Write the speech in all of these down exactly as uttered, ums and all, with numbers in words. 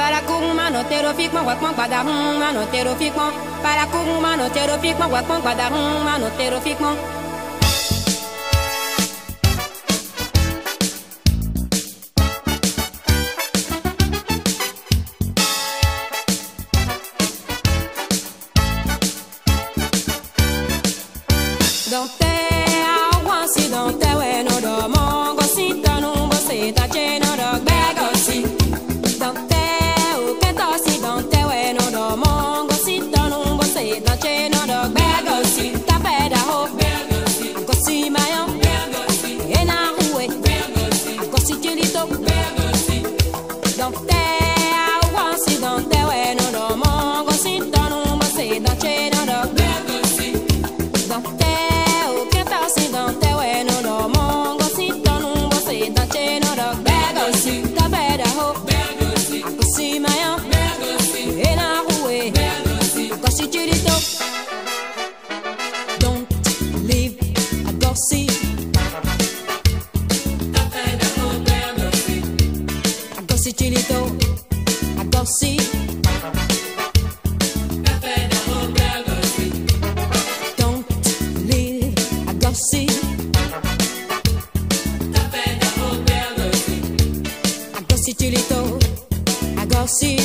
Para kuma no tero fikma wakma pada huma no tero fikma. Para kuma no tero fikma wakma pada huma no tero fikma. Don't te awansi don't te we no do mongo sita no você tá cheno do bego si. Don't te o que to si don't te we no do mongo sita no você tá cheno do bego si. Ta peda ho bego si. Go si mayo bego si. Ena uwe bego si. Go si chilito bego si. Don't te awansi don't te we no do mongo sita no você tá cheno do bego si. Don't te don't te we no do mongo sita no você tá cheno do bego si. Ta peda ho bego si. Go si mayo bego si. Ena uwe bego si. Go si chilito. Don't leave a go see. Ta peda ho bego si. Go si chilito. A go see. Ta peda ho bego si. Don't leave a go see. Chilito, I go see.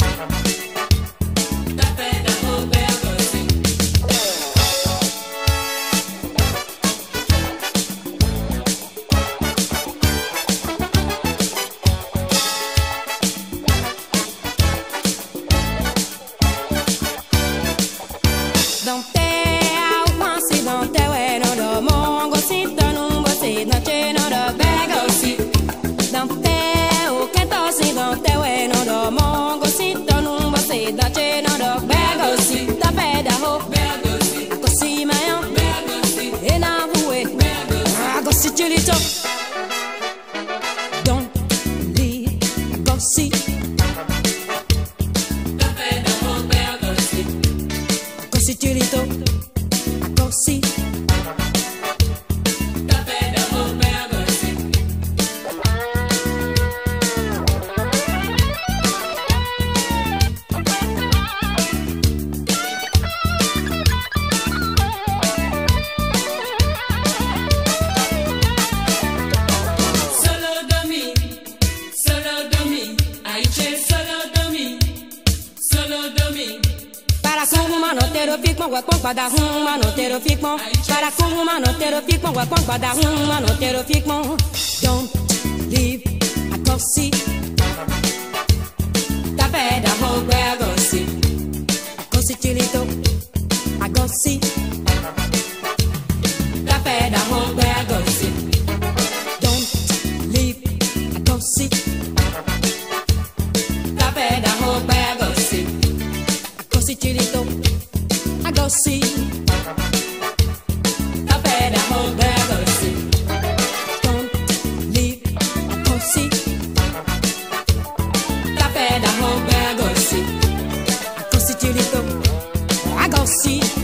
Don't te awansi, don't te we no do mongo sita no você na cheno do bego si. Don't te don't te we no do mongo sita no você da cheno do bego si. Ta peda ho bego si. Go si mayo bego si. Ena uwe bego si. Go si chilito. Don't leave go si. Ta peda ho bego si. Go si chilito. Go si. Para kuma no tero fikma wakma pada huma no tero fikma. Para kuma no tero fikma wakma pada huma no tero fikma. Don't leave a go see. Ta peda ho bego si. Go si chilito. A go see. Ta peda ho bego si. Don't leave a go see. Ta peda ho bego si. Si chilito, I go see. Ta peda ho bego si. Don't leave, I go see. Ta peda ho bego si. I go si chilito, I go see.